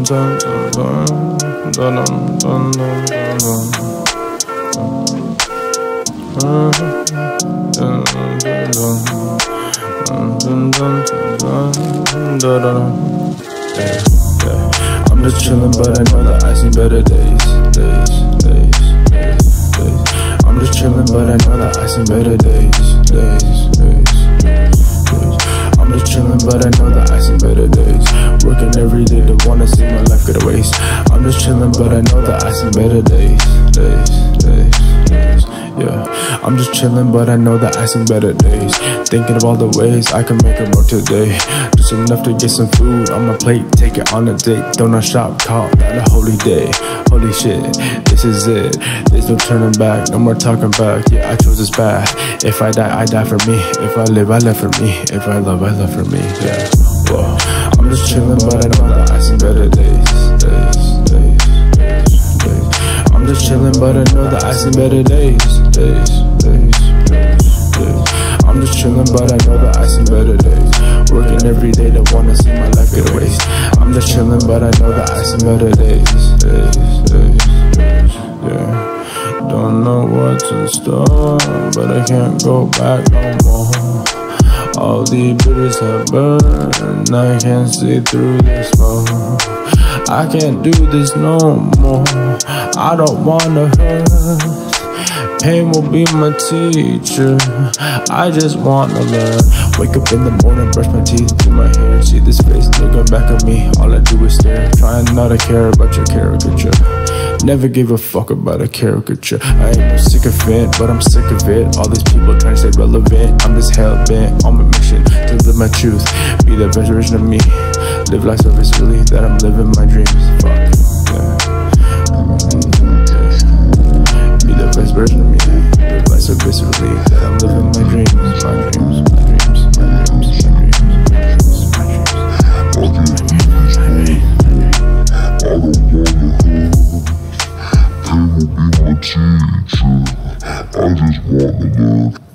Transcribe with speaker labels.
Speaker 1: I'm just chillin', but I know that I seen better days. I'm just chillin', but I know that I seen better days. I'm just chillin', but I know that I seen better days. Working every day to wanna see my life go to waste. I'm just chillin', but I know that I seen better days. Yeah, I'm just chillin', but I know that I seen better days. Thinking of all the ways I can make it work today. Just enough to get some food on my plate, take it on a date. Don't shop, call that a holy day. Holy shit, this is it. There's no turning back, no more talking back. Yeah, I chose this path. If I die, I die for me. If I live, I live for me. If I love, I love for me. Yeah, whoa. I'm just chillin', but I know that I seen better days. I'm just chillin', but I know that I seen better days. I'm just chillin', but I know that I seen better days. Working every day to wanna see my life get waste. I'm just chillin', but I know that I seen better days. Yeah, don't know what's in store, but I can't go back no more. All the bridges have burned, I can't see through this smoke. I can't do this no more, I don't wanna hurt. Pain will be my teacher, I just wanna learn. Wake up in the morning, brush my teeth, do my hair. See this face looking back at me, all I do is stare. Trying not to care about your caricature. Never gave a fuck about a caricature. I ain't no sycophant, but I'm sick of it. All these people trying to stay relevant. I'm just hell-bent on my mission to live my truth. Be the best version of me. Live life so viscerally that I'm living my dreams. Fuck, yeah. Be the best version of me. Live life so viscerally that I'm living my dreams. My dreams, my dreams, my dreams, my dreams, my dreams, my dreams.
Speaker 2: I don't wanna hurt. Pain will be my teacher. I just wanna learn.